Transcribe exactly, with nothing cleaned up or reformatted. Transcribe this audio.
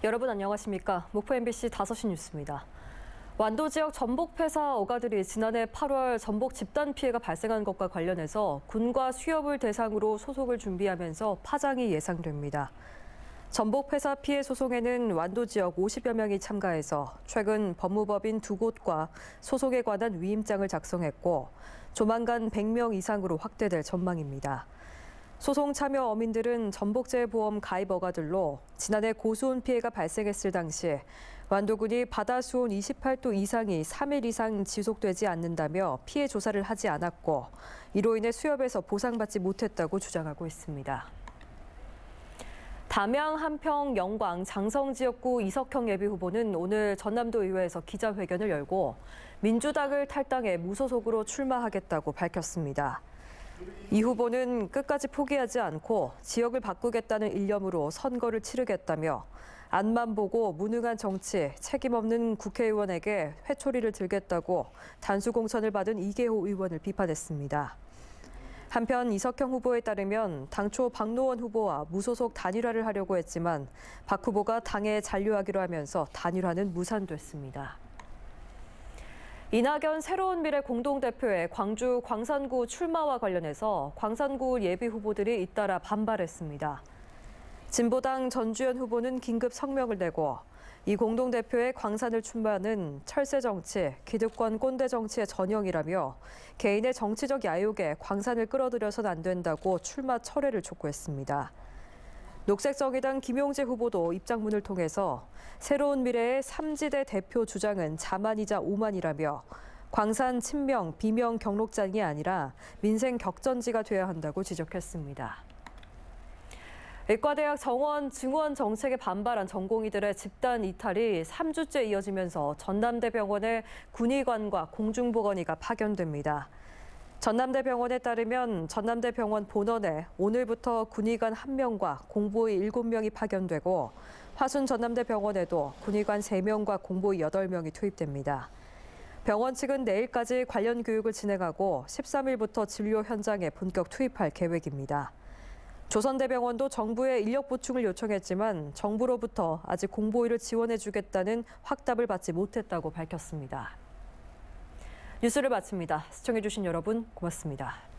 여러분 안녕하십니까? 목포 엠비씨 다섯 시 뉴스입니다. 완도 지역 전복 폐사 어가들이 지난해 팔월 전복 집단 피해가 발생한 것과 관련해서 군과 수협을 대상으로 소송을 준비하면서 파장이 예상됩니다. 전복 폐사 피해 소송에는 완도 지역 오십여 명이 참가해서 최근 법무법인 두 곳과 소송에 관한 위임장을 작성했고 조만간 백 명 이상으로 확대될 전망입니다. 소송 참여 어민들은 전복재보험 가입 어가들로 지난해 고수온 피해가 발생했을 당시 완도군이 바다 수온 이십팔 도 이상이 삼 일 이상 지속되지 않는다며 피해 조사를 하지 않았고 이로 인해 수협에서 보상받지 못했다고 주장하고 있습니다. 담양, 한평, 영광, 장성 지역구 이석형 예비후보는 오늘 전남도 의회에서 기자회견을 열고 민주당을 탈당해 무소속으로 출마하겠다고 밝혔습니다. 이 후보는 끝까지 포기하지 않고 지역을 바꾸겠다는 일념으로 선거를 치르겠다며 앞만 보고 무능한 정치, 책임 없는 국회의원에게 회초리를 들겠다고 단수 공천을 받은 이계호 의원을 비판했습니다. 한편 이석형 후보에 따르면 당초 박노원 후보와 무소속 단일화를 하려고 했지만 박 후보가 당에 잔류하기로 하면서 단일화는 무산됐습니다. 이낙연 새로운 미래 공동대표의 광주 광산구 출마와 관련해서 광산구 예비후보들이 잇따라 반발했습니다. 진보당 전주현 후보는 긴급 성명을 내고 이 공동대표의 광산을 출마는 철새 정치, 기득권 꼰대 정치의 전형이라며 개인의 정치적 야욕에 광산을 끌어들여서는 안 된다고 출마 철회를 촉구했습니다. 녹색정의당 김용재 후보도 입장문을 통해서 새로운 미래의 삼지대 대표 주장은 자만이자 오만이라며 광산 친명, 비명 경록장이 아니라 민생 격전지가 돼야 한다고 지적했습니다. 의과대학 정원 증원 정책에 반발한 전공의들의 집단 이탈이 삼 주째 이어지면서 전남대병원의 군의관과 공중보건의가 파견됩니다. 전남대병원에 따르면 전남대병원 본원에 오늘부터 군의관 한 명과 공보의 일곱 명이 파견되고 화순 전남대병원에도 군의관 세 명과 공보의 여덟 명이 투입됩니다. 병원 측은 내일까지 관련 교육을 진행하고 십삼 일부터 진료 현장에 본격 투입할 계획입니다. 조선대병원도 정부에 인력 보충을 요청했지만 정부로부터 아직 공보의를 지원해주겠다는 확답을 받지 못했다고 밝혔습니다. 뉴스를 마칩니다. 시청해주신 여러분 고맙습니다.